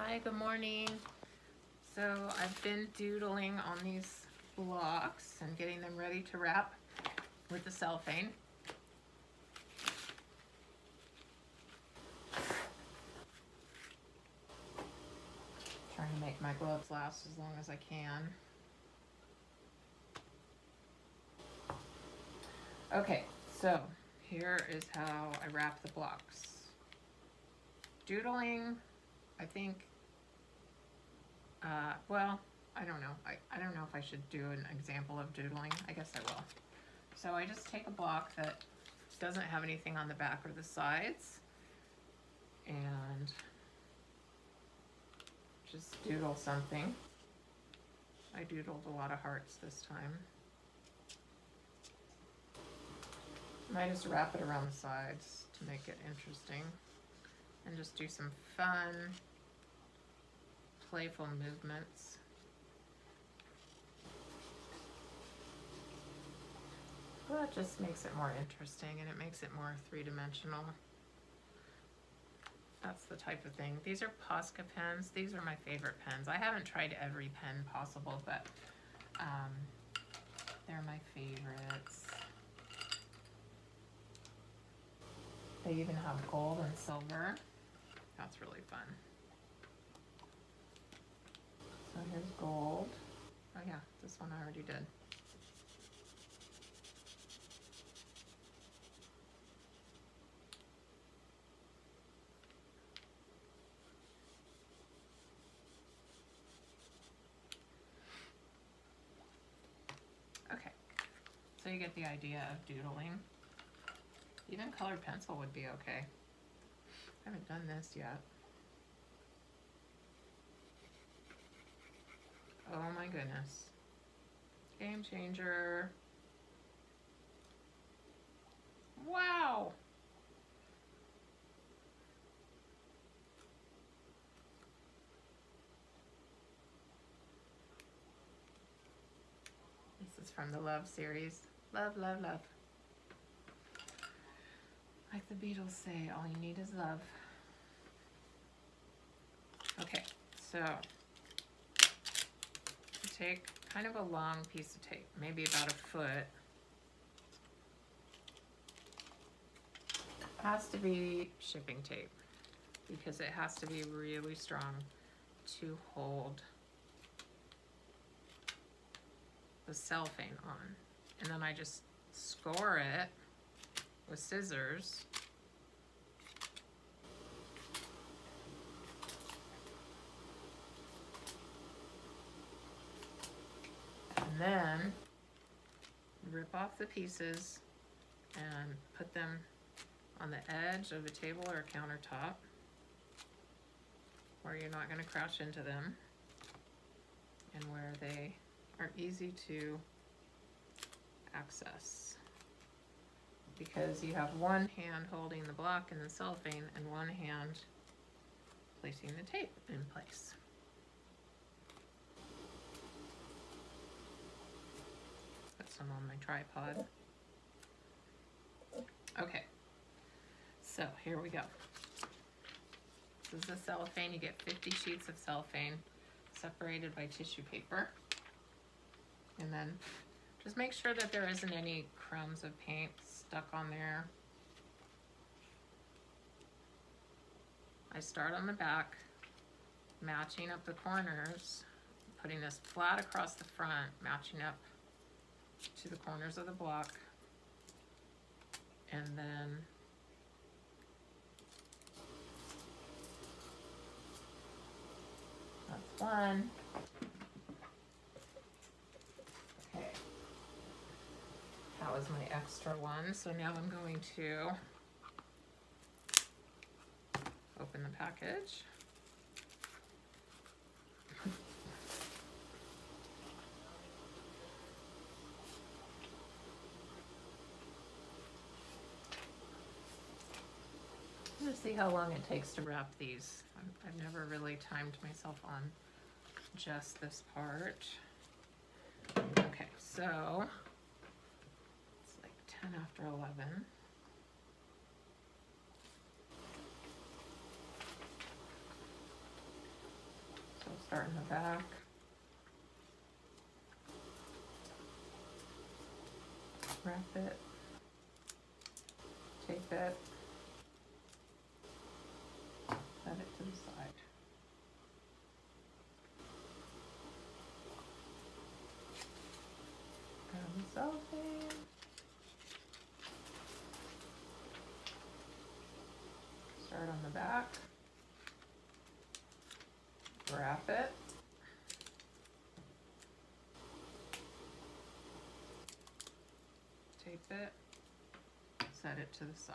Hi, good morning. So I've been doodling on these blocks and getting them ready to wrap with the cellophane. Trying to make my gloves last as long as I can. Okay, so here is how I wrap the blocks. Doodling, I think, well, I don't know. I don't know if I should do an example of doodling. I guess I will. So I just take a block that doesn't have anything on the back or the sides and just doodle something. I doodled a lot of hearts this time. Might just wrap it around the sides to make it interesting and just do some fun, playful movements. Well, it just makes it more interesting and it makes it more three-dimensional. That's the type of thing. These are Posca pens. These are my favorite pens. I haven't tried every pen possible, but they're my favorites. They even have gold and silver. That's really fun. So here's gold. Oh yeah, this one I already did. Okay, so you get the idea of doodling. Even colored pencil would be okay. I haven't done this yet. Oh my goodness. Game changer. Wow. This is from the Love series. Love, love, love. Like the Beatles say, all you need is love. Okay, so take kind of a long piece of tape, maybe about a foot. It has to be shipping tape because it has to be really strong to hold the cellophane on. And then I just score it with scissors. And then rip off the pieces and put them on the edge of a table or a countertop where you're not going to crash into them and where they are easy to access, because you have one hand holding the block and the cellophane and one hand placing the tape in place. Put some on my tripod. Okay, so here we go. This is the cellophane. You get 50 sheets of cellophane separated by tissue paper. And then just make sure that there isn't any crumbs of paint stuck on there. I start on the back, matching up the corners, putting this flat across the front, matching up to the corners of the block, and then that's one. Okay, that was my extra one. So now I'm going to open the package. Let's see how long it takes to wrap these. I've never really timed myself on just this part. Okay, so it's like 10 after 11. Start in the back. Wrap it. Tape it. Set it to the side. Grab the cellophane. Start on the back. Wrap it. Tape it. Set it to the side.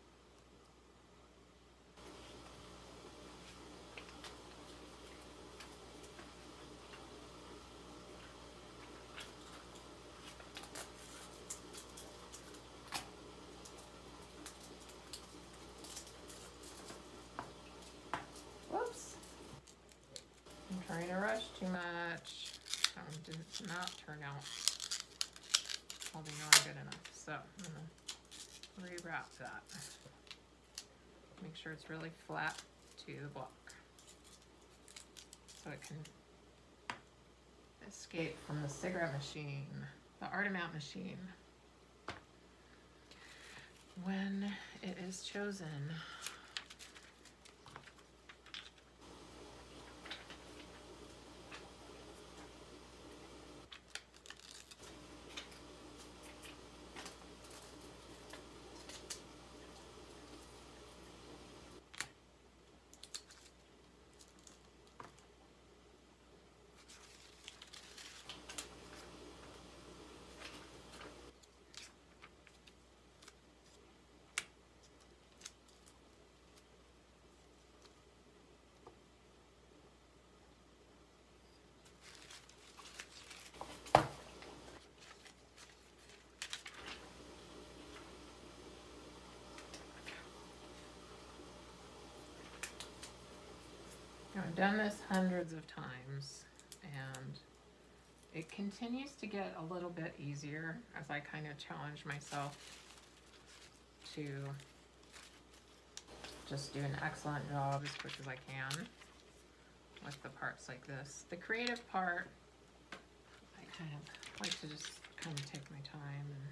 Whoops. I'm trying to rush too much. Did not turn out holding on good enough. So I'm gonna rewrap that. Make sure it's really flat to the block so it can escape from the cigarette machine, the Artemount machine, when it is chosen. I've done this hundreds of times, and it continues to get a little bit easier as I kind of challenge myself to just do an excellent job as quick as I can with the parts like this. The creative part, I kind of like to just kind of take my time, and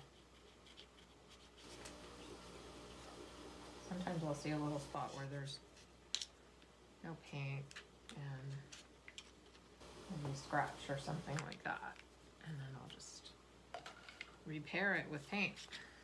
sometimes I'll see a little spot where there's no paint and maybe scratch or something like that, and then I'll just repair it with paint.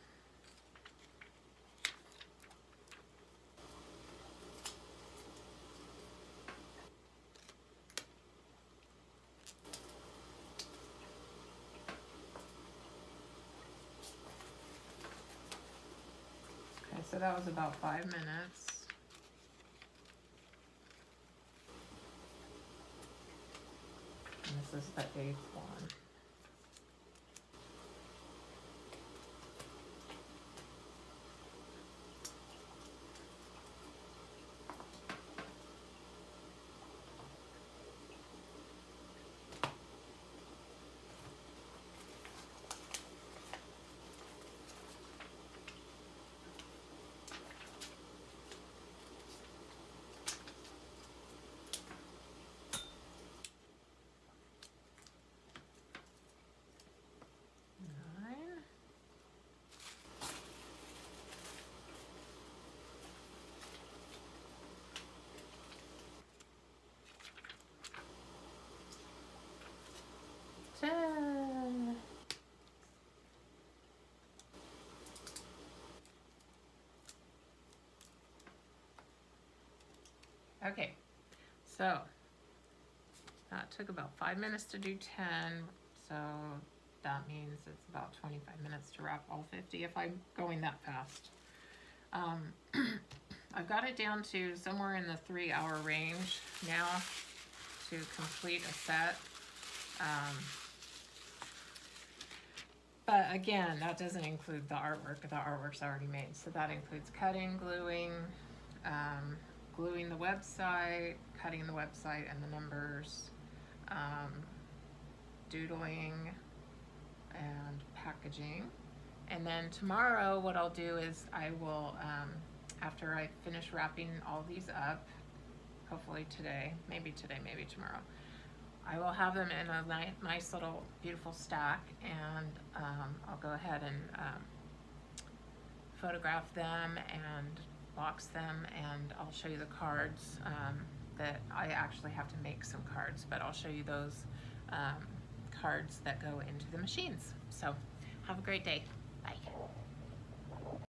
Okay, so that was about 5 minutes. This is the 8th one. Okay, so that took about 5 minutes to do 10, so that means it's about 25 minutes to wrap all 50 if I'm going that fast. I've got it down to somewhere in the 3-hour range now to complete a set. But again, that doesn't include the artwork. The artwork's already made. So that includes cutting, gluing, gluing the website, cutting the website and the numbers, doodling, and packaging. And then tomorrow what I'll do is I will, after I finish wrapping all these up, hopefully today, maybe tomorrow, I will have them in a nice little beautiful stack, and I'll go ahead and photograph them and box them, and I'll show you the cards that I actually have to make some cards, but I'll show you those cards that go into the machines. So have a great day. Bye.